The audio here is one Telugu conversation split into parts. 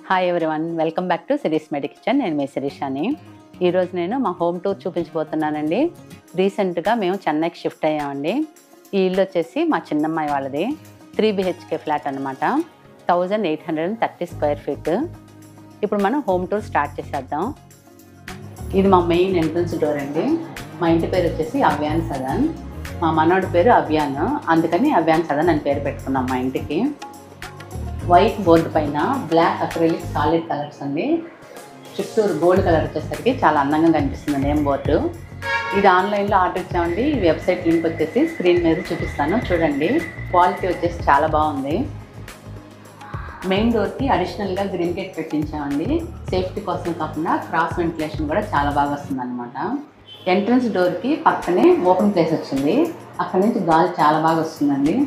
Hi everyone, welcome back to Siris medi kitchen. నేను మీ శిరీషాని. ఈరోజు నేను మా హోమ్ టూర్ చూపించబోతున్నానండి. రీసెంట్గా మేము చెన్నైకి షిఫ్ట్ అయ్యామండి. ఈ ఇల్లు వచ్చేసి మా చిన్నమ్మాయి వాళ్ళది. 3 BHK ఫ్లాట్ అనమాట. 1830 స్క్వేర్ ఫీట్. ఇప్పుడు మనం హోమ్ టూర్ స్టార్ట్ చేసేద్దాం. ఇది మా మెయిన్ ఎంట్రన్స్ డోర్ అండి. మా ఇంటి పేరు వచ్చేసి అవ్యాన్ సదన్. మా మనోడి పేరు అవ్యాన్, అందుకని అవ్యాన్ సదన్ అని పేరు పెట్టుకున్నాం మా ఇంటికి. వైట్ బోర్డు పైన బ్లాక్ అక్రిలిక్ సాలిడ్ కలర్స్ అండి. చుట్టూరు గోల్డ్ కలర్ వచ్చేసరికి చాలా అందంగా కనిపిస్తుంది నేమ్ బోర్డు. ఇది ఆన్లైన్లో ఆర్డర్ ఇచ్చామండి. ఈ వెబ్సైట్ లింక్ వచ్చేసి స్క్రీన్ మీద చూపిస్తాను, చూడండి. క్వాలిటీ వచ్చేసి చాలా బాగుంది. మెయిన్ డోర్కి అడిషనల్గా గ్రిల్ గేట్ పెట్టించామండి. సేఫ్టీ కోసం కాకుండా క్రాస్ వెంటిలేషన్ కూడా చాలా బాగా వస్తుంది అనమాట. ఎంట్రన్స్ డోర్కి పక్కనే ఓపెన్ ప్లేస్ వచ్చింది, అక్కడ నుంచి గాలి చాలా బాగా వస్తుందండి.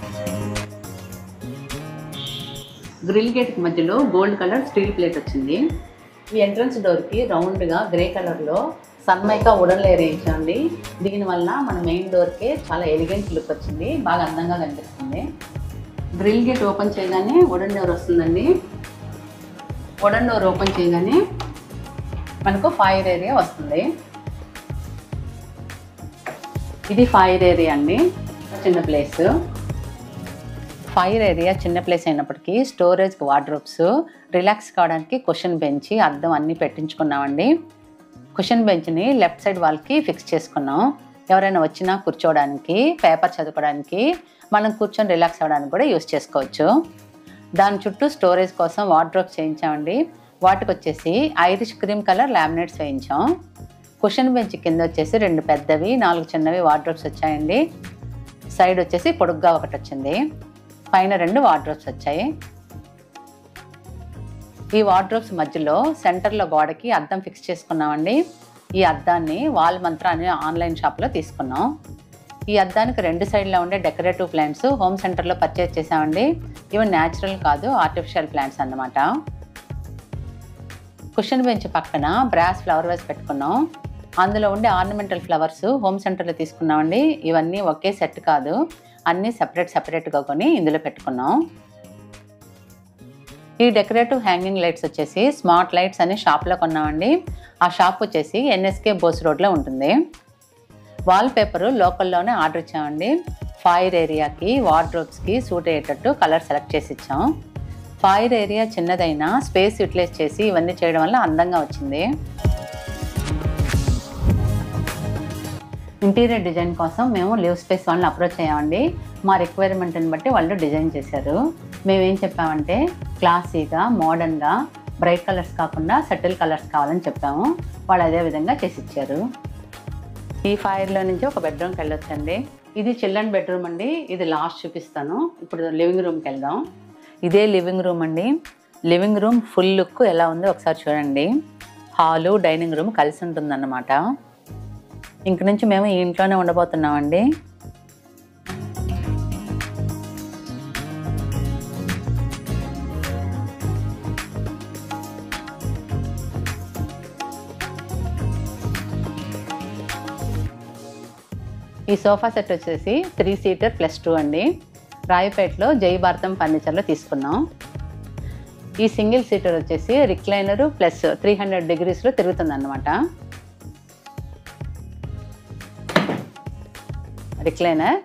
గ్రిల్ గేట్కి మధ్యలో గోల్డ్ కలర్ స్టీల్ ప్లేట్ వచ్చింది. ఈ ఎంట్రన్స్ డోర్కి రౌండ్గా గ్రే కలర్లో సన్మైకా వుడెన్ లేయర్ వేయించండి. దీనివల్ల మన మెయిన్ డోర్కి చాలా ఎలిగెంట్ లుక్ వచ్చింది, బాగా అందంగా కనిపిస్తుంది. గ్రిల్ గేట్ ఓపెన్ చేయగానే వుడెన్ డోర్ వస్తుందండి. వుడెన్ డోర్ ఓపెన్ చేయగానే మనకు ఫైర్ ఏరియా వస్తుంది. ఇది ఫైర్ ఏరియా అండి, చిన్న ప్లేస్. ఫైర్ ఏరియా చిన్న ప్లేస్ అయినప్పటికీ స్టోరేజ్కి వార్డ్రోబ్స్, రిలాక్స్ కావడానికి కుషన్ బెంచ్, అద్దం అన్నీ పెట్టించుకున్నామండి. కుషన్ బెంచ్ని లెఫ్ట్ సైడ్ వాల్కి ఫిక్స్ చేసుకున్నాం. ఎవరైనా వచ్చినా కూర్చోవడానికి, పేపర్ చదువుకోవడానికి, మనం కూర్చొని రిలాక్స్ అవ్వడానికి కూడా యూస్ చేసుకోవచ్చు. దాని చుట్టూ స్టోరేజ్ కోసం వార్డ్రోబ్స్ చేయించామండి. వాటికి వచ్చేసి ఐరిష్ క్రీమ్ కలర్ లామినేట్స్ వేయించాం. కుషన్ బెంచ్ కింద వచ్చేసి 2 పెద్దవి, 4 చిన్నవి వార్డ్రోబ్స్ వచ్చాయండి. సైడ్ వచ్చేసి పొడుగ్గా ఒకటి వచ్చింది, పైన 2 వార్డ్రోబ్స్ వచ్చాయి. ఈ వార్డ్రోబ్స్ మధ్యలో సెంటర్లో గోడకి అద్దం ఫిక్స్ చేసుకున్నామండి. ఈ అద్దాన్ని వాల్ మంత్ర అనే ఆన్లైన్ షాప్లో తీసుకున్నాం. ఈ అద్దానికి 2 సైడ్లో ఉండే డెకరేటివ్ ప్లాంట్స్ హోమ్ సెంటర్లో పర్చేజ్ చేసామండి. ఇవి న్యాచురల్ కాదు, ఆర్టిఫిషియల్ ప్లాంట్స్ అన్నమాట. కుషన్ బెంచ్ పక్కన బ్రాస్ ఫ్లవర్ వేస్ పెట్టుకున్నాం. అందులో ఉండే ఆర్నమెంటల్ ఫ్లవర్స్ హోమ్ సెంటర్లో తీసుకున్నామండి. ఇవన్నీ ఒకే సెట్ కాదు, అన్నీ సపరేట్గా కొని ఇందులో పెట్టుకున్నాం. ఈ డెకరేటివ్ హ్యాంగింగ్ లైట్స్ వచ్చేసి స్మార్ట్ లైట్స్ అని షాప్లో కొన్నామండి. ఆ షాప్ వచ్చేసి NSK బోస్ రోడ్లో ఉంటుంది. వాల్ పేపరు లోకల్లోనే ఆర్డర్ ఇచ్చామండి. ఫైర్ ఏరియాకి, వార్డ్రోబ్స్కి సూట్ అయ్యేటట్టు కలర్ సెలెక్ట్ చేసి ఇచ్చాం. ఫైర్ ఏరియా చిన్నదైనా స్పేస్ యూటిలైజ్ చేసి ఇవన్నీ చేయడం వల్ల అందంగా వచ్చింది. ఇంటీరియర్ డిజైన్ కోసం మేము లివ్ స్పేస్ వాళ్ళని అప్రోచ్ అయ్యామండి. మా రిక్వైర్మెంట్ని బట్టి వాళ్ళు డిజైన్ చేశారు. మేమేం చెప్పామంటే క్లాసీగా, మోడర్న్గా, బ్రైట్ కలర్స్ కాకుండా సెటిల్ కలర్స్ కావాలని చెప్పాము. వాళ్ళు అదే విధంగా చేసి ఇచ్చారు. ఈ ఫైర్లో నుంచి ఒక బెడ్రూమ్కి వెళ్ళొచ్చండి. ఇది చిల్డ్రన్ బెడ్రూమ్ అండి. ఇది లాస్ట్ చూపిస్తాను. ఇప్పుడు లివింగ్ రూమ్కి వెళ్దాం. ఇదే లివింగ్ రూమ్ అండి. లివింగ్ రూమ్ ఫుల్ లుక్ ఎలా ఉందో ఒకసారి చూడండి. హాలు, డైనింగ్ రూమ్ కలిసి ఉంటుందన్నమాట. ఇంక నుంచి మేము ఈ ఇంట్లోనే ఉండబోతున్నామండి. ఈ సోఫా సెట్ వచ్చేసి 3 సీటర్ +2 అండి. రాయపేటలో జై భారతం ఫర్నిచర్లో తీసుకున్నాం. ఈ సింగిల్ సీటర్ వచ్చేసి రిక్లైనరు ప్లస్ 300 డిగ్రీస్లో తిరుగుతుంది అన్నమాట. రిక్లైనర్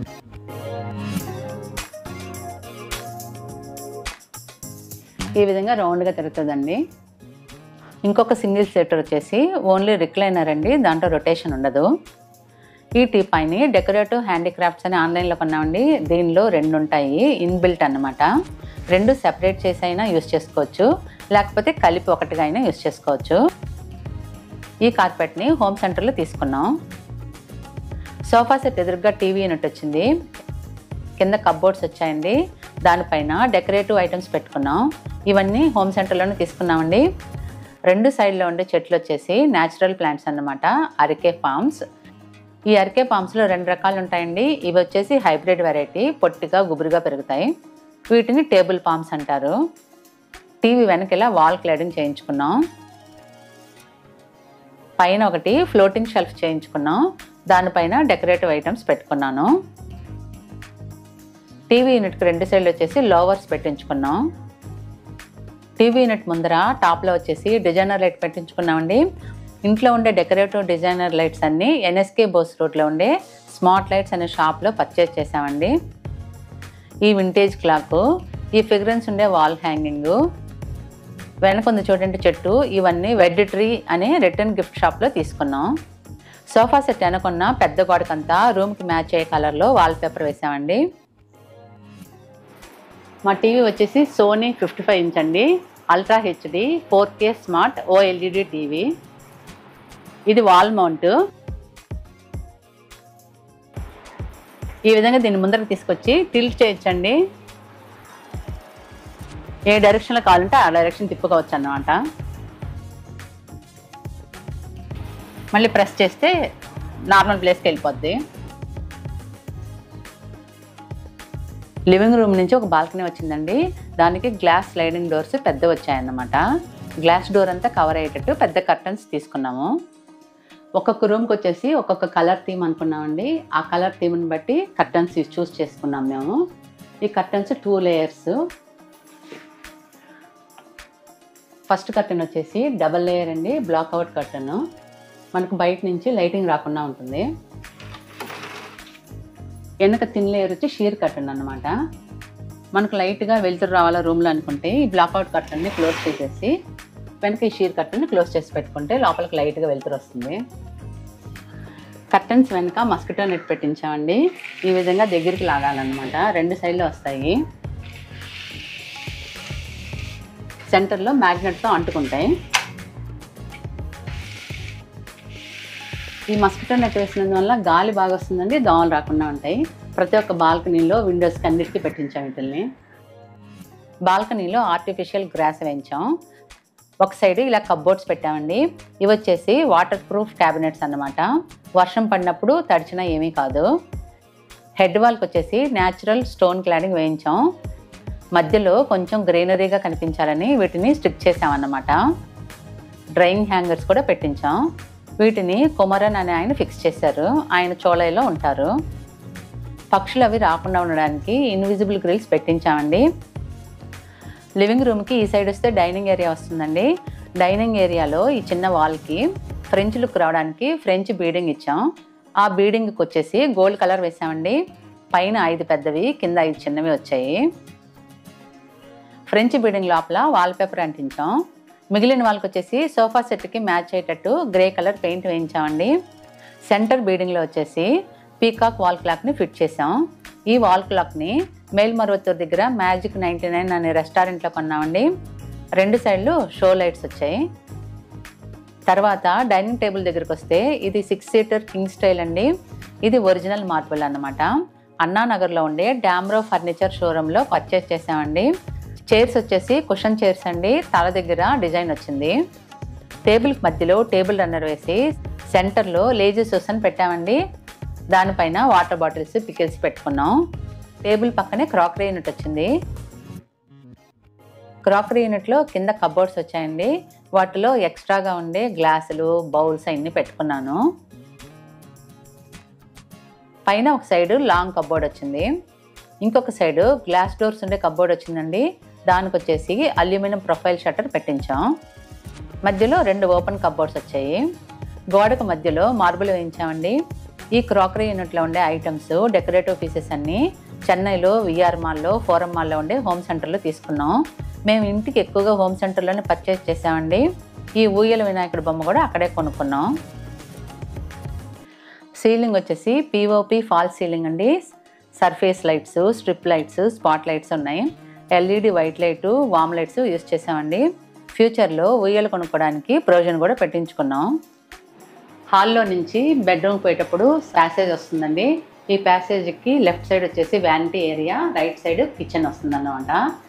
ఈ విధంగా రౌండ్గా తిరుగుతుందండి. ఇంకొక సింగిల్ సీటర్ వచ్చేసి ఓన్లీ రిక్లైనర్ అండి, దాంట్లో రొటేషన్ ఉండదు. ఈ టీ పైన డెకరేటివ్ హ్యాండీక్రాఫ్ట్స్ అని ఆన్లైన్లో కొన్నామండి. దీనిలో 2 ఉంటాయి, ఇన్బిల్ట్ అన్నమాట. 2 సెపరేట్ చేసి అయినా యూస్ చేసుకోవచ్చు, లేకపోతే కలిపి ఒకటిగా అయినా యూస్ చేసుకోవచ్చు. ఈ కార్పెట్ని హోమ్ సెంటర్లో తీసుకున్నాం. సోఫా సెట్ ఎదురుగా టీవీ యూనిట్ వచ్చింది. కింద కప్బోర్డ్స్ వచ్చాయండి. దానిపైన డెకరేటివ్ ఐటమ్స్ పెట్టుకున్నాం. ఇవన్నీ హోమ్ సెంటర్లోనే తీసుకున్నామండి. 2 సైడ్లో ఉండే చెట్లు వచ్చేసి న్యాచురల్ ప్లాంట్స్ అన్నమాట, అరికే పామ్స్. ఈ అరికే పామ్స్లో 2 రకాలు ఉంటాయండి. ఇవి వచ్చేసి హైబ్రిడ్ వెరైటీ, పొట్టిగా గుబురుగా పెరుగుతాయి. వీటిని టేబుల్ పామ్స్ అంటారు. టీవీ వెనకలా వాల్ క్లాడింగ్ చేయించుకున్నాం. పైన ఒకటి ఫ్లోటింగ్ షెల్ఫ్ చేయించుకున్నాం. దానిపైన డెకరేటివ్ ఐటమ్స్ పెట్టుకున్నాను. టీవీ యూనిట్కి 2 సైడ్లు వచ్చేసి లోవర్స్ పెట్టించుకున్నాం. టీవీ యూనిట్ ముందర టాప్లో వచ్చేసి డిజైనర్ లైట్ పెట్టించుకున్నామండి. ఇంట్లో ఉండే డెకరేటివ్ డిజైనర్ లైట్స్ అన్నీ ఎన్ఎస్కే బోస్ రోడ్లో ఉండే స్మార్ట్ లైట్స్ అనే షాప్లో పర్చేజ్ చేసామండి. ఈ వింటేజ్ క్లాక్, ఈ ఫిగరెన్స్ ఉండే వాల్ హ్యాంగింగు, వెనక ఉంది చూడండి చెట్టు, ఇవన్నీ వెడ్ ట్రీ అనే రిటర్న్ గిఫ్ట్ షాప్లో తీసుకున్నాం. సోఫా సెట్ వెనకున్న పెద్ద గోడకంతా రూమ్కి మ్యాచ్ అయ్యే కలర్లో వాల్ పేపర్ వేసామండి. మా టీవీ వచ్చేసి సోనీ 55 ఇంచ్ అండి, అల్ట్రా హెచ్డి 4K స్మార్ట్ ఓఎల్ఈడి టీవీ. E wall mount. ఈ విధంగా దీన్ని ముందరకు తీసుకొచ్చి టిల్ట్ చేయొచ్చండి. ఏ డైరెక్షన్లో కావాలంటే ఆ డైరెక్షన్ తిప్పుకోవచ్చు అన్నమాట. మళ్ళీ ప్రెస్ చేస్తే నార్మల్ ప్లేస్కి వెళ్ళిపోద్ది. లివింగ్ రూమ్ నుంచి ఒక బాల్కనీ వచ్చిందండి. దానికి గ్లాస్ స్లైడింగ్ డోర్స్ పెద్ద వచ్చాయన్నమాట. గ్లాస్ డోర్ అంతా కవర్ అయ్యేటట్టు పెద్ద కర్టన్స్ తీసుకున్నాము. ఒక్కొక్క రూమ్కి వచ్చేసి ఒక్కొక్క కలర్ థీమ్ అనుకున్నామండి. ఆ కలర్ థీమ్ని బట్టి కర్టన్స్ చూస్ చేసుకున్నాం మేము. ఈ కర్టన్స్ 2 లేయర్స్. ఫస్ట్ కర్టన్ వచ్చేసి డబల్ లేయర్ అండి, బ్లాక్ అవుట్ కర్టన్. మనకు బయట నుంచి లైటింగ్ రాకుండా ఉంటుంది. వెనక థిన్ లేయర్ వచ్చి షీర్ కర్టన్ అన్నమాట. మనకు లైట్గా వెలుతురు రావాలా రూమ్లో అనుకుంటే ఈ బ్లాక్ అవుట్ కర్టన్ని క్లోజ్ చేసేసి వెనక ఈ షీర్ కర్టన్ని క్లోజ్ చేసి పెట్టుకుంటే లోపలికి లైట్గా వెలుతురు వస్తుంది. కర్టన్స్ వెనక మస్కిటో నెట్ పెట్టించామండి. ఈ విధంగా దగ్గరికి లాగాలన్నమాట. 2 సైడ్లు వస్తాయి. సెంటర్లో మ్యాగ్నెట్తో అంటుకుంటాయి. ఈ మస్కిటో నెట్ వేసినందువల్ల గాలి బాగా వస్తుందండి, దోమలు రాకుండా ఉంటాయి. ప్రతి ఒక్క బాల్కనీలో విండోస్కి అన్నిటికీ పెట్టించాం వీటిల్ని. బాల్కనీలో ఆర్టిఫిషియల్ గ్రాస్ వేయించాం. ఒక సైడ్ ఇలా కప్బోర్డ్స్ పెట్టామండి. ఇవి వచ్చేసి వాటర్ ప్రూఫ్ క్యాబినెట్స్ అన్నమాట. వర్షం పడినప్పుడు తడిచినా ఏమీ కాదు. హెడ్ వాల్కి వచ్చేసి న్యాచురల్ స్టోన్ క్లాడింగ్ వేయించాం. మధ్యలో కొంచెం గ్రీనరీగా కనిపించాలని వీటిని స్టిక్ చేసామన్నమాట. డ్రైయింగ్ హ్యాంగర్స్ కూడా పెట్టించాం. వీటిని కుమరన్ అనే ఆయన ఫిక్స్ చేశారు. ఆయన చోళైలో ఉంటారు. పక్షులు అవి రాకుండా ఉండడానికి ఇన్విజిబుల్ గ్రిల్స్ పెట్టించామండి. లివింగ్ రూమ్కి ఈ సైడ్ వస్తే డైనింగ్ ఏరియా వస్తుందండి. డైనింగ్ ఏరియాలో ఈ చిన్న వాల్కి ఫ్రెంచ్ లుక్ రావడానికి ఫ్రెంచ్ బీడింగ్ ఇచ్చాం. ఆ బీడింగ్కి వచ్చేసి గోల్డ్ కలర్ వేసామండి. పైన 5 పెద్దవి, కింద 5 చిన్నవి వచ్చాయి. ఫ్రెంచ్ బీడింగ్ లోపల వాల్ పేపర్ అంటించాం. మిగిలిన వాళ్ళకి వచ్చేసి సోఫా సెట్కి మ్యాచ్ అయ్యేటట్టు గ్రే కలర్ పెయింట్ వేయించామండి. సెంటర్ బీడింగ్లో వచ్చేసి పీకాక్ వాల్ క్లాక్ని ఫిట్ చేసాం. ఈ వాల్ క్లాక్ని మేల్మరువత్తూర్ దగ్గర మ్యాజిక్ 99 అనే రెస్టారెంట్లో కొన్నామండి. 2 సైడ్లు షో లైట్స్ వచ్చాయి. తర్వాత డైనింగ్ టేబుల్ దగ్గరికి వస్తే ఇది 6 సీటర్ కింగ్ స్టైల్ అండి. ఇది ఒరిజినల్ మార్బుల్ అన్నమాట. అన్నానగర్లో ఉండే డామ్రో ఫర్నిచర్ షోరూంలో పర్చేస్ చేసామండి. చైర్స్ వచ్చేసి కుషన్ చైర్స్ అండి. తల దగ్గర డిజైన్ వచ్చింది. టేబుల్కి మధ్యలో టేబుల్ రన్నర్ వేసి సెంటర్లో లేజీ సూసన్ పెట్టామండి. దానిపైన వాటర్ బాటిల్స్, పికిల్స్ పెట్టుకున్నాం. టేబుల్ పక్కనే క్రాకరీ యూనిట్ వచ్చింది. క్రాకరీ యూనిట్లో కింద కబోర్డ్స్ వచ్చాయండి. వాటిలో ఎక్స్ట్రాగా ఉండే గ్లాసులు, బౌల్స్ అన్నీ పెట్టుకున్నాను. పైన ఒక సైడు లాంగ్ కబోర్డ్ వచ్చింది. ఇంకొక సైడు గ్లాస్ డోర్స్ ఉండే కబోర్డ్ వచ్చిందండి. దానికి వచ్చేసి అల్యూమినియం ప్రొఫైల్ షట్టర్ పెట్టించాం. మధ్యలో 2 ఓపెన్ కబోర్డ్స్ వచ్చాయి. గోడకు మధ్యలో మార్బుల్ వేయించామండి. ఈ క్రాకరీ యూనిట్లో ఉండే ఐటమ్స్, డెకరేటివ్ పీసెస్ అన్నీ చెన్నైలో విఆర్ మాల్లో, ఫోరం మాల్లో ఉండే హోమ్ సెంటర్లో తీసుకున్నాం. మేము ఇంటికి ఎక్కువగా హోమ్ సెంటర్లోనే పర్చేస్ చేసామండి. ఈ ఊయల వినాయకుడి బొమ్మ కూడా అక్కడే కొనుక్కున్నాం. సీలింగ్ వచ్చేసి పిఓపి ఫాల్ సీలింగ్ అండి. Surface lights, strip lights, spot lights ఉన్నాయి. LED white light, warm lights use చేసామండి. ఫ్యూచర్లో ఊయలు కొనుక్కోవడానికి ప్రొవిజన్ కూడా పెట్టించుకున్నాం. హాల్లో నుంచి బెడ్రూమ్ పోయేటప్పుడు ప్యాసేజ్ వస్తుందండి. ఈ ప్యాసేజ్కి లెఫ్ట్ సైడ్ వచ్చేసి vanity area, right side kitchen వస్తుందన్నమాట.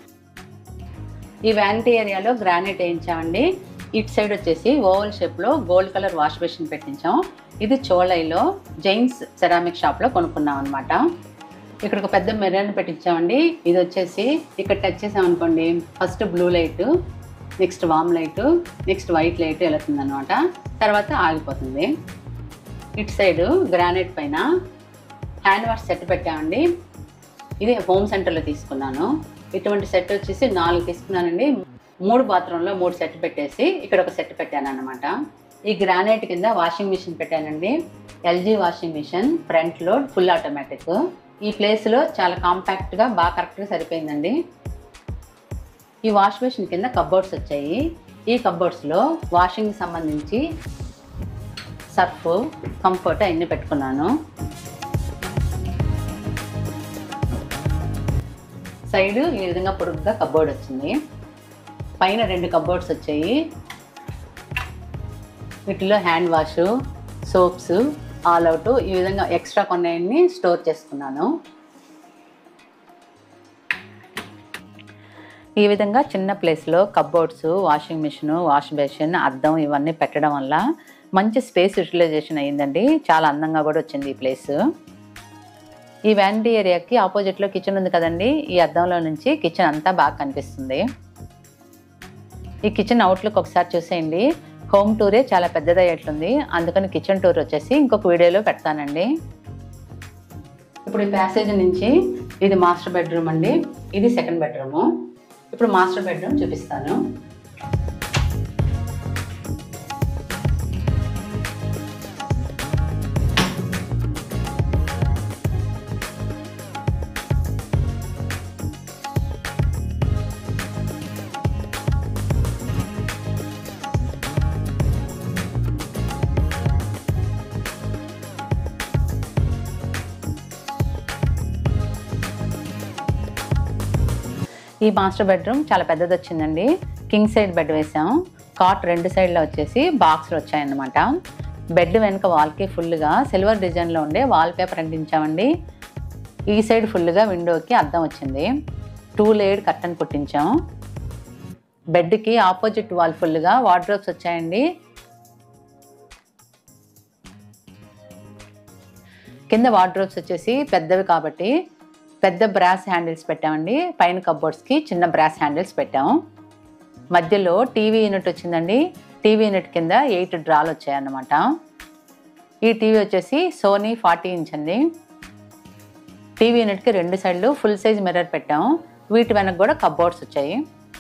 ఈ వ్యానిటీ ఏరియాలో గ్రానైట్ వేయించామండి. ఇటు సైడ్ వచ్చేసి ఓవల్ షేప్లో గోల్డ్ కలర్ వాష్ బేసిన్ పెట్టించాం. ఇది చోళైలో జైన్స్ సెరామిక్ షాప్లో కొనుక్కున్నాం అనమాట. ఇక్కడ ఒక పెద్ద మిర్రర్ పెట్టించామండి. ఇది వచ్చేసి ఇక్కడ టచ్ చేసామనుకోండి, first blue light, next warm light, next white light వెళుతుంది అనమాట. తర్వాత ఆగిపోతుంది. ఇటు సైడు గ్రానైట్ పైన హ్యాండ్ వాష్ సెట్ పెట్టామండి. ఇది హోమ్ సెంటర్లో తీసుకున్నాను. ఇటువంటి సెట్ వచ్చేసి 4 తీసుకున్నానండి. 3 బాత్రూంలో 3 సెట్ పెట్టేసి ఇక్కడ ఒక సెట్ పెట్టాను అన్నమాట. ఈ గ్రానైట్ కింద వాషింగ్ మిషన్ పెట్టానండి. LG washing machine, front load, full automatic. ఈ ప్లేస్లో చాలా కాంపాక్ట్గా బాగా కరెక్ట్గా సరిపోయిందండి. ఈ వాష్ బేసిన్ కింద కబోర్డ్స్ వచ్చాయి. ఈ కబోర్డ్స్లో వాషింగ్కి సంబంధించి సర్ఫ్, కంఫర్ట్ అన్నీ పెట్టుకున్నాను. సైడ్ ఈ విధంగా పొడుగ్గా కబోర్డ్ వచ్చింది. పైన 2 కబోర్డ్స్ వచ్చాయి. వీటిలో hand wash, soaps, all out ఈ విధంగా ఎక్స్ట్రా కొన్నాయన్ని స్టోర్ చేసుకున్నాను. ఈ విధంగా చిన్న ప్లేస్లో cupboards, washing machine, wash basin, అద్దం ఇవన్నీ పెట్టడం వల్ల మంచి స్పేస్ యూటిలైజేషన్ అయ్యిందండి. చాలా అందంగా కూడా వచ్చింది ఈ ప్లేస్. ఈ వ్యానిటీ ఏరియాకి ఆపోజిట్లో కిచెన్ ఉంది కదండి. ఈ అద్దంలో నుంచి కిచెన్ అంతా బాగా కనిపిస్తుంది. ఈ కిచెన్ అవుట్లుక్ ఒకసారి చూసేయండి. హోమ్ టూరే చాలా పెద్దదయ్యేట్లుంది. అందుకని కిచెన్ టూర్ వచ్చేసి ఇంకొక వీడియోలో పెడతానండి. ఇప్పుడు ఈ ప్యాసేజ్ నుంచి ఇది మాస్టర్ బెడ్రూమ్ అండి. ఇది సెకండ్ బెడ్రూము. ఇప్పుడు మాస్టర్ బెడ్రూమ్ చూపిస్తాను. ఈ మాస్టర్ బెడ్రూమ్ చాలా పెద్దది వచ్చిందండి. కింగ్ సైడ్ బెడ్ వేసాం. కాట్ 2 సైడ్లో వచ్చేసి బాక్స్లు వచ్చాయన్నమాట. బెడ్ వెనుక వాల్కి ఫుల్గా సిల్వర్ డిజైన్లో ఉండే వాల్ పేపర్ అంటించామండి. ఈ సైడ్ ఫుల్గా విండోకి అద్దం వచ్చింది. 2 లేయర్ కర్టన్ కుట్టించాం. బెడ్కి ఆపోజిట్ వాల్ ఫుల్గా వార్డ్రోబ్స్ వచ్చాయండి. కింద వార్డ్రోబ్స్ వచ్చేసి పెద్దవి కాబట్టి పెద్ద బ్రాస్ హ్యాండిల్స్ పెట్టామండి. పైన కబోర్డ్స్కి చిన్న బ్రాస్ హ్యాండిల్స్ పెట్టాము. మధ్యలో టీవీ యూనిట్ వచ్చిందండి. టీవీ యూనిట్ కింద 8 డ్రాలు వచ్చాయన్నమాట. ఈ టీవీ వచ్చేసి సోనీ 40 ఇంచ్ అండి. టీవీ యూనిట్కి 2 సైడ్లు ఫుల్ సైజ్ మిర్రర్ పెట్టాము. వీటి వెనక కూడా కబోర్డ్స్ వచ్చాయి.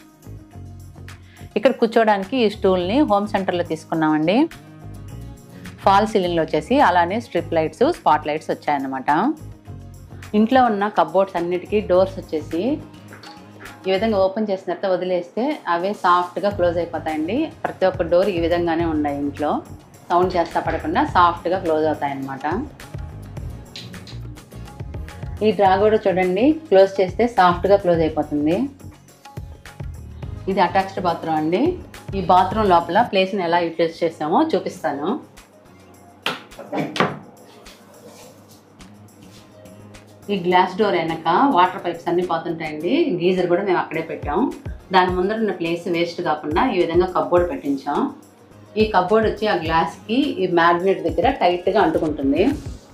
ఇక్కడ కూర్చోవడానికి ఈ స్టూల్ని హోమ్ సెంటర్లో తీసుకున్నామండి. ఫాల్ సీలింగ్లో వచ్చేసి అలానే స్ట్రిప్ లైట్స్, స్పాట్ లైట్స్ వచ్చాయన్నమాట. ఇంట్లో ఉన్న కబోర్డ్స్ అన్నిటికీ డోర్స్ వచ్చేసి ఈ విధంగా ఓపెన్ చేసిన తర్వాత వదిలేస్తే అవే సాఫ్ట్గా క్లోజ్ అయిపోతాయండి. ప్రతి ఒక్క డోర్ ఈ విధంగానే ఉన్నాయి. ఇంట్లో సౌండ్ చేస్తా పడకుండా సాఫ్ట్గా క్లోజ్ అవుతాయి అన్నమాట. ఈ డ్రా కూడా చూడండి, క్లోజ్ చేస్తే సాఫ్ట్గా క్లోజ్ అయిపోతుంది. ఇది అటాచ్డ్ బాత్రూమ్ అండి. ఈ బాత్రూమ్ లోపల ప్లేస్ని ఎలా యూటిలైజ్ చేసామో చూపిస్తాను. ఈ గ్లాస్ డోర్ వెనక వాటర్ పైప్స్ అన్నీ పోతుంటాయండి. గీజర్ కూడా మేము అక్కడే పెట్టాం. దాని ముందర ఉన్న ప్లేస్ వేస్ట్ కాకుండా ఈ విధంగా కబ్బోర్డ్ పెట్టించాం. ఈ కబ్బోర్డ్ వచ్చి ఆ గ్లాస్కి ఈ మ్యాగ్నెట్ దగ్గర టైట్గా అంటుకుంటుంది.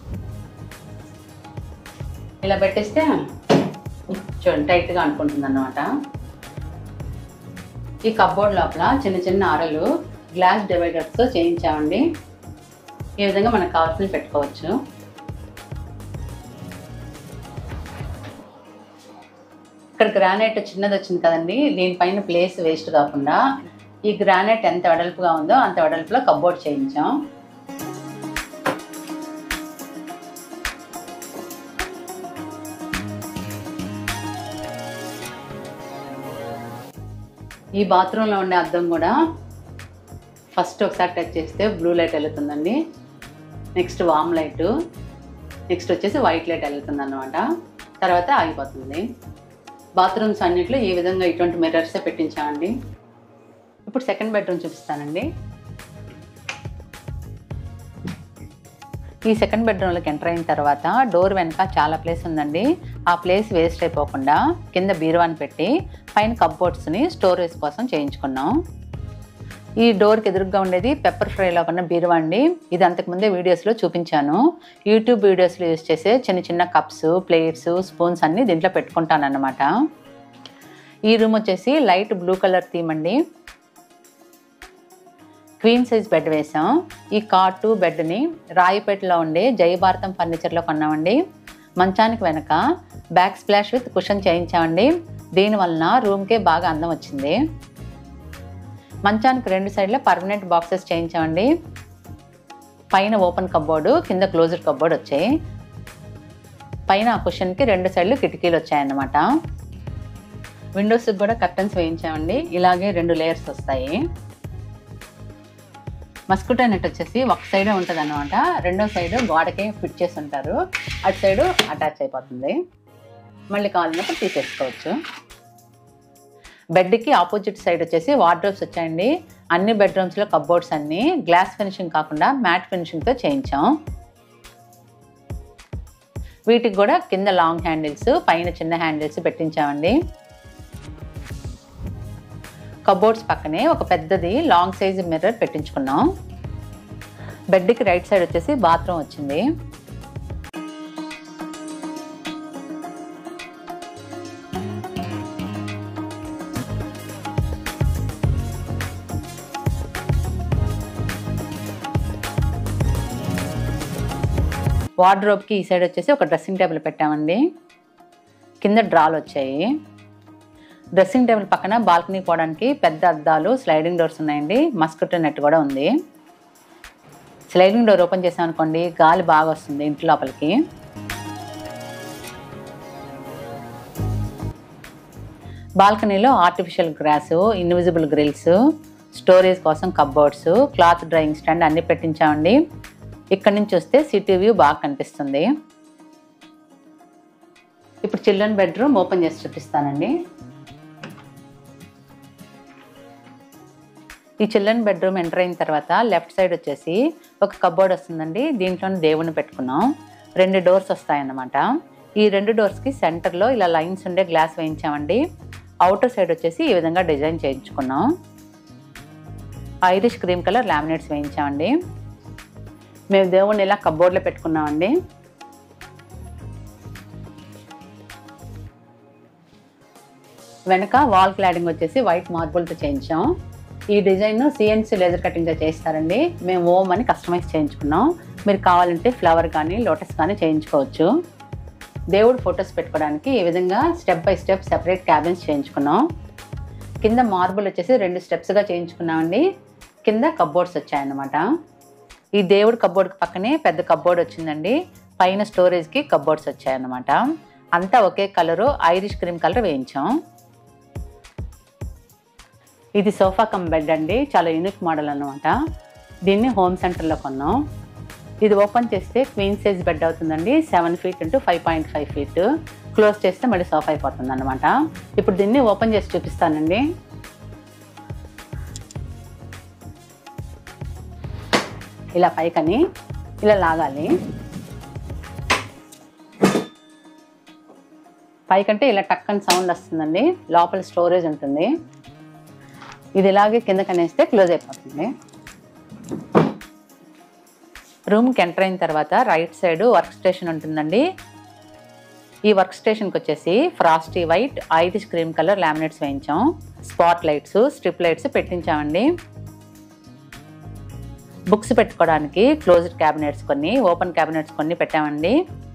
ఇలా పెట్టేస్తే చూడండి టైట్గా అంటుకుంటుంది అన్నమాట. ఈ కబ్బోర్డ్ లోపల చిన్న చిన్న అరలు గ్లాస్ డివైడర్స్తో చేయించామండి. ఈ విధంగా మనకు కావాల్సినవి పెట్టుకోవచ్చు. ఇక్కడ గ్రానైట్ చిన్నది వచ్చింది కదండి. దీనిపైన ప్లేస్ వేస్ట్ కాకుండా ఈ గ్రానైట్ ఎంత వెడల్పుగా ఉందో అంత వెడల్పులో కబ్బోర్డ్ చేయించాం. ఈ బాత్రూంలో ఉండే అద్దం కూడా ఫస్ట్ ఒకసారి టచ్ చేస్తే బ్లూ లైట్ వెళ్తుందండి. నెక్స్ట్ వామ్ లైట్, నెక్స్ట్ వచ్చేసి వైట్ లైట్ వెళ్తుంది అన్నమాట. తర్వాత ఆగిపోతుంది. బాత్రూమ్స్ అన్నిట్లో ఈ విధంగా ఇటువంటి మిర్రర్సే పెట్టించామండి. ఇప్పుడు సెకండ్ బెడ్రూమ్ చూపిస్తానండి. ఈ సెకండ్ బెడ్రూమ్లోకి ఎంటర్ అయిన తర్వాత డోర్ వెనక చాలా ప్లేస్ ఉందండి. ఆ ప్లేస్ వేస్ట్ అయిపోకుండా కింద బీరువాని పెట్టి పైన కబ్బోర్డ్స్ని స్టోరేజ్ కోసం చేయించుకున్నాం. ఈ డోర్కి ఎదురుగా ఉండేది పెప్పర్ ఫ్రైలో ఉన్న బీరువా అండి. ఇది అంతకుముందే వీడియోస్లో చూపించాను. యూట్యూబ్ వీడియోస్లో యూజ్ చేసే చిన్న చిన్న కప్స్, ప్లేట్స్, స్పూన్స్ అన్నీ దీంట్లో పెట్టుకుంటాను అన్నమాట. ఈ రూమ్ వచ్చేసి లైట్ బ్లూ కలర్ థీమ్ అండి. క్వీన్ సైజ్ బెడ్ వేసాం. ఈ కాటు బెడ్ని రాయిపేటలో ఉండే జయభారతం ఫర్నిచర్లో కొన్నామండి. మంచానికి వెనక బ్యాక్ స్ప్లాష్ విత్ కుషన్ చేయించామండి. దీనివలన రూమ్కే బాగా అందం వచ్చింది. మంచానికి 2 సైడ్ల పర్మనెంట్ బాక్సెస్ చేయించామండి. పైన ఓపెన్ కబ్బోర్డు, కింద క్లోజ్డ్ కబ్బోర్డ్ వచ్చాయి. పైన ఆ కుషన్కి 2 సైడ్లు కిటికీలు వచ్చాయన్నమాట. విండోస్కి కూడా కర్టన్స్ వేయించామండి. ఇలాగే 2 లేయర్స్ వస్తాయి. మస్కిటో నెట్ వచ్చేసి ఒక సైడే ఉంటుంది అన్నమాట. రెండో సైడ్ గోడకే ఫిట్ చేసి ఉంటారు. అటు సైడు అటాచ్ అయిపోతుంది. మళ్ళీ కావాలన్నప్పుడు తీసేసుకోవచ్చు. బెడ్కి ఆపోజిట్ సైడ్ వచ్చేసి వార్డ్రోబ్స్ వచ్చాయండి. అన్ని బెడ్రూమ్స్లో కబ్బోర్డ్స్ అన్నీ గ్లాస్ ఫినిషింగ్ కాకుండా మ్యాట్ ఫినిషింగ్తో చేయించాం. వీటికి కూడా కింద లాంగ్ హ్యాండిల్స్, పైన చిన్న హ్యాండిల్స్ పెట్టించామండి. కబోర్డ్స్ పక్కనే ఒక పెద్దది లాంగ్ సైజ్ మిర్రర్ పెట్టించుకున్నాం. బెడ్కి రైట్ సైడ్ వచ్చేసి బాత్రూమ్ వచ్చింది. వార్డ్రోబ్కి ఈ సైడ్ వచ్చేసి ఒక డ్రెస్సింగ్ టేబుల్ పెట్టామండి. కింద డ్రాలు వచ్చాయి. డ్రెస్సింగ్ టేబుల్ పక్కన బాల్కనీ పోవడానికి పెద్ద అద్దాలు, స్లైడింగ్ డోర్స్ ఉన్నాయండి. మస్కిటో నెట్ కూడా ఉంది. స్లైడింగ్ డోర్ ఓపెన్ చేసాం అనుకోండి, గాలి బాగా వస్తుంది ఇంటి లోపలికి. బాల్కనీలో artificial grass, invisible grills, storage కోసం కబ్బోర్డ్స్, క్లాత్ డ్రైయింగ్ స్టాండ్ అన్నీ పెట్టించామండి. ఇక్కడ నుంచి వస్తే సిటీ వ్యూ బాగా కనిపిస్తుంది. ఇప్పుడు చిల్డ్రన్ బెడ్రూమ్ ఓపెన్ చేసి చూపిస్తానండి. ఈ చిల్డ్రన్ బెడ్రూమ్ ఎంటర్ అయిన తర్వాత లెఫ్ట్ సైడ్ వచ్చేసి ఒక కబోర్డ్ వస్తుందండి. దీంట్లోనే దేవుని పెట్టుకున్నాం. 2 డోర్స్ వస్తాయన్నమాట. ఈ 2 డోర్స్కి సెంటర్లో ఇలా లైన్స్ ఉండే గ్లాస్ వేయించామండి. అవుటర్ సైడ్ వచ్చేసి ఈ విధంగా డిజైన్ చేయించుకున్నాం. ఐరిష్ క్రీమ్ కలర్ లామినేట్స్ వేయించామండి. మేము దేవుణ్ణి ఇలా కబోర్డ్లో పెట్టుకున్నామండి. వెనక వాల్ క్లాడింగ్ వచ్చేసి వైట్ మార్బుల్తో చేయించాం. ఈ డిజైన్ CNC లేజర్ కటింగ్తో చేస్తారండి. మేము ఓమ్ అని కస్టమైజ్ చేయించుకున్నాం. మీరు కావాలంటే ఫ్లవర్ కానీ లోటస్ కానీ చేయించుకోవచ్చు. దేవుడు ఫొటోస్ పెట్టుకోవడానికి ఈ విధంగా step by step separate cabins చేయించుకున్నాం. కింద మార్బుల్ వచ్చేసి 2 స్టెప్స్గా చేయించుకున్నామండి. కింద కబ్బోర్డ్స్ వచ్చాయన్నమాట. ఈ దేవుడు కబ్బోర్డ్కి పక్కనే పెద్ద కబ్బోర్డ్ వచ్చిందండి. పైన స్టోరేజ్కి కబ్బోర్డ్స్ వచ్చాయన్నమాట. అంతా ఒకే కలరు, ఐరిష్ క్రీమ్ కలర్ వేయించాం. ఇది సోఫా కమ్ బెడ్ అండి. చాలా యూనిక్ మోడల్ అన్నమాట. దీన్ని హోమ్ సెంటర్లో కొన్నాం. ఇది ఓపెన్ చేస్తే క్వీన్ సైజ్ బెడ్ అవుతుందండి. 7 feet × 5.5 feet. క్లోజ్ చేస్తే మళ్ళీ సోఫా అయిపోతుంది అన్నమాట. ఇప్పుడు దీన్ని ఓపెన్ చేసి చూపిస్తానండి. ఇలా పైకని ఇలా లాగాలి. పైకంటే ఇలా టక్కని సౌండ్ వస్తుందండి. లోపల స్టోరేజ్ ఉంటుంది. ఇది ఇలాగే కింద కనేస్తే క్లోజ్ అయిపోతుంది. రూమ్కి ఎంటర్ అయిన తర్వాత రైట్ సైడ్ వర్క్ స్టేషన్ ఉంటుందండి. ఈ వర్క్ స్టేషన్కి వచ్చేసి frosty white, Irish cream colour laminates వేయించాం. స్పాట్ లైట్స్, స్ట్రిప్ లైట్స్ పెట్టించామండి. బుక్స్ పెట్టుకోవడానికి క్లోజ్డ్ క్యాబినెట్స్ కొన్ని, ఓపెన్ క్యాబినెట్స్ కొన్ని పెట్టామండి.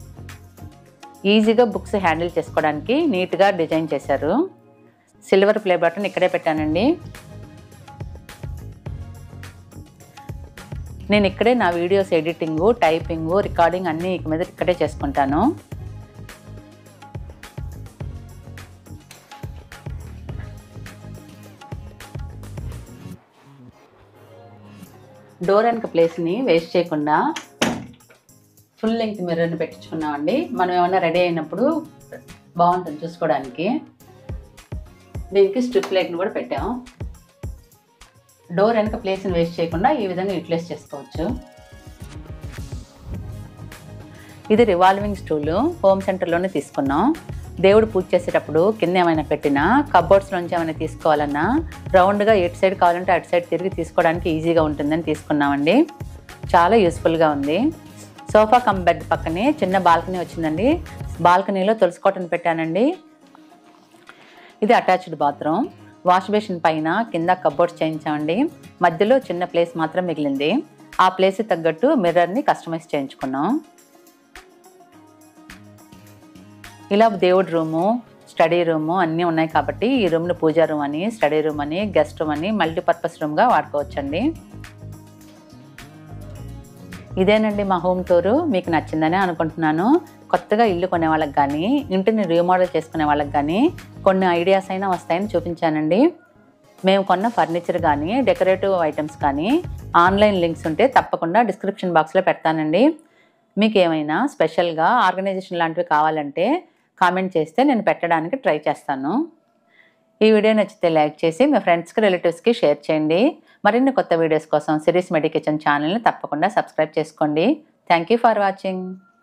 ఈజీగా బుక్స్ హ్యాండిల్ చేసుకోవడానికి నీట్గా డిజైన్ చేశారు. సిల్వర్ ప్లే బటన్ ఇక్కడే పెట్టానండి. నేను ఇక్కడే నా వీడియోస్ ఎడిటింగ్, టైపింగ్, రికార్డింగ్ అన్నీ ఇక మీద ఇక్కడే చేసుకుంటాను. డోర్ వెనక ప్లేస్ని వేస్ట్ చేయకుండా ఫుల్ లెంగ్త్ మిర్రర్ని పెట్టించుకున్నామండి. మనం ఏమైనా రెడీ అయినప్పుడు బాగుంటుంది చూసుకోవడానికి. దీనికి స్ట్రిప్ లైట్ని కూడా పెట్టాం. డోర్ వెనక ప్లేస్ని వేస్ట్ చేయకుండా ఈ విధంగా యూటిలైజ్ చేసుకోవచ్చు. ఇది రివాల్వింగ్ స్టూల్ హోమ్ సెంటర్లోనే తీసుకున్నాం. దేవుడు పూజ చేసేటప్పుడు కింద ఏమైనా పెట్టినా, కబోర్డ్స్లోంచి ఏమైనా తీసుకోవాలన్నా రౌండ్గా ఎటు సైడ్ కావాలంటే అటు సైడ్ తిరిగి తీసుకోవడానికి ఈజీగా ఉంటుందని తీసుకున్నామండి. చాలా యూస్ఫుల్గా ఉంది. సోఫా కమ్ బెడ్ పక్కనే చిన్న బాల్కనీ వచ్చిందండి. బాల్కనీలో తులసి కోటను పెట్టానండి. ఇది అటాచ్డ్ బాత్రూమ్. వాష్ బేసిన్ పైన కింద కబోర్డ్స్ చేయించామండి. మధ్యలో చిన్న ప్లేస్ మాత్రం మిగిలింది. ఆ ప్లేస్ తగ్గట్టు మిర్రర్ని కస్టమైజ్ చేయించుకున్నాం. ఇలా దేవుడి రూము, స్టడీ రూమ్ అన్నీ ఉన్నాయి కాబట్టి ఈ రూమ్ని పూజా రూమ్ అని, స్టడీ రూమ్ అని, గెస్ట్ రూమ్ అని మల్టీపర్పస్ రూమ్గా వాడుకోవచ్చండి. ఇదేనండి మా హోమ్ టూరు. మీకు నచ్చిందనే అనుకుంటున్నాను. కొత్తగా ఇల్లు కొనే వాళ్ళకి కానీ, ఇంటిని రీమోడల్ చేసుకునే వాళ్ళకి కానీ కొన్ని ఐడియాస్ అయినా వస్తాయని చూపించానండి. మేము కొన్న ఫర్నిచర్ కానీ, డెకరేటివ్ ఐటమ్స్ కానీ ఆన్లైన్ లింక్స్ ఉంటే తప్పకుండా డిస్క్రిప్షన్ బాక్స్లో పెడతానండి. మీకు ఏమైనా స్పెషల్గా ఆర్గనైజేషన్ లాంటివి కావాలంటే కామెంట్ చేస్తే నేను పెట్టడానికి ట్రై చేస్తాను. ఈ వీడియో నచ్చితే లైక్ చేసి మీ ఫ్రెండ్స్కి, రిలేటివ్స్కి షేర్ చేయండి. మరిన్ని కొత్త వీడియోస్ కోసం సిరీస్ మెడి కిచెన్ ఛానల్ని తప్పకుండా సబ్స్క్రైబ్ చేసుకోండి. Thank you for watching.